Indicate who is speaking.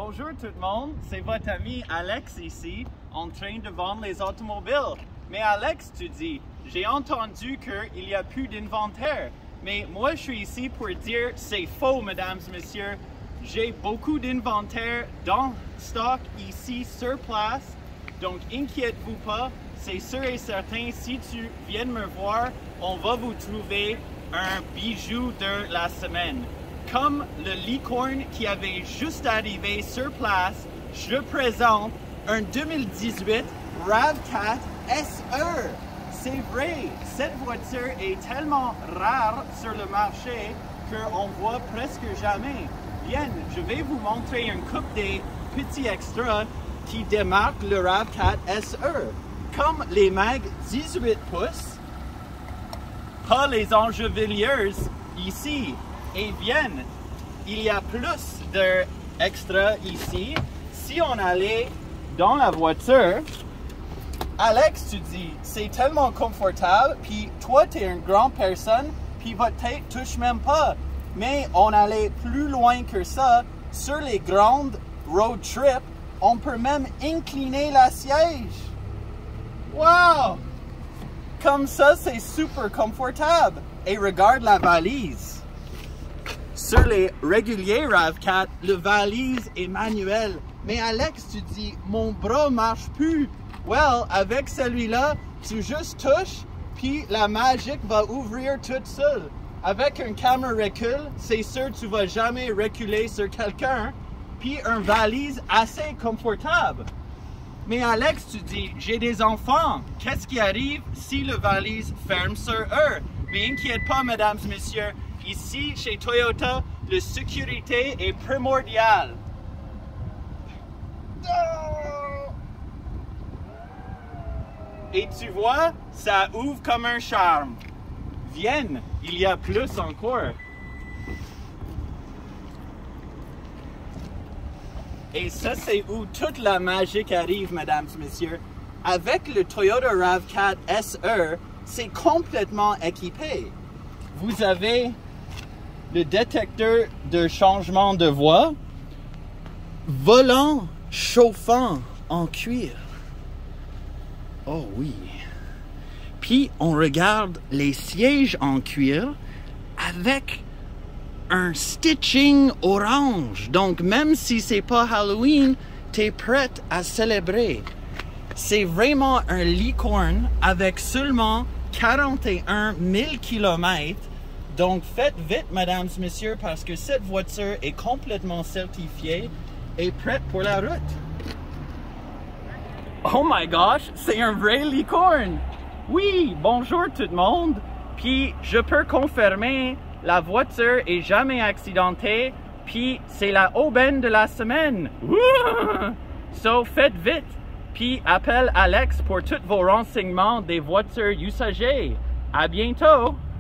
Speaker 1: Bonjour tout le monde, c'est votre ami Alex ici, en train de vendre les automobiles. Mais Alex, tu dis, j'ai entendu qu'il n'y a plus d'inventaire. Mais moi, je suis ici pour dire, c'est faux, mesdames et messieurs. J'ai beaucoup d'inventaire dans stock ici sur place. Donc, inquiète-vous pas, c'est sûr et certain, si tu viens me voir, on va vous trouver un bijou de la semaine. Comme le licorne qui avait juste arrivé sur place, je présente un 2018 RAV4 SE. C'est vrai, cette voiture est tellement rare sur le marché qu'on voit presque jamais. Bien, je vais vous montrer une coupe des petits extras qui démarquent le RAV4 SE. Comme les mags 18 pouces, pas les enjolieuses ici. Et bien, il y a plus d'extras ici. Si on allait dans la voiture, Alex, tu dis, c'est tellement confortable, puis toi, tu es une grande personne, puis votre tête touche même pas. Mais on allait plus loin que ça. Sur les grandes road trips, on peut même incliner la siège. Wow! Comme ça, c'est super confortable. Et regarde la valise. Sur les réguliers RAV4, le valise est manuel. Mais Alex, tu dis, mon bras marche plus. Well, avec celui-là, tu juste touches, puis la magique va ouvrir toute seule. Avec un caméra recul, c'est sûr que tu vas jamais reculer sur quelqu'un, puis un valise assez confortable. Mais Alex, tu dis, j'ai des enfants. Qu'est-ce qui arrive si le valise ferme sur eux? Mais inquiète pas, mesdames et messieurs. Ici, chez Toyota, la sécurité est primordiale. Et tu vois, ça ouvre comme un charme. Viens, il y a plus encore. Et ça, c'est où toute la magie arrive, mesdames et messieurs. Avec le Toyota RAV4 SE, c'est complètement équipé. Vous avez le détecteur de changement de voie, volant chauffant en cuir. Oh oui. Puis on regarde les sièges en cuir avec un stitching orange. Donc même si c'est pas Halloween, t'es prête à célébrer. C'est vraiment un licorne avec seulement 41 000 km. Donc faites vite, mesdames et messieurs, parce que cette voiture est complètement certifiée et prête pour la route. Oh my gosh, c'est un vrai licorne! Oui, bonjour tout le monde! Puis je peux confirmer, la voiture est jamais accidentée, puis c'est la aubaine de la semaine! So faites vite! Puis appelle Alex pour tous vos renseignements des voitures usagées. À bientôt!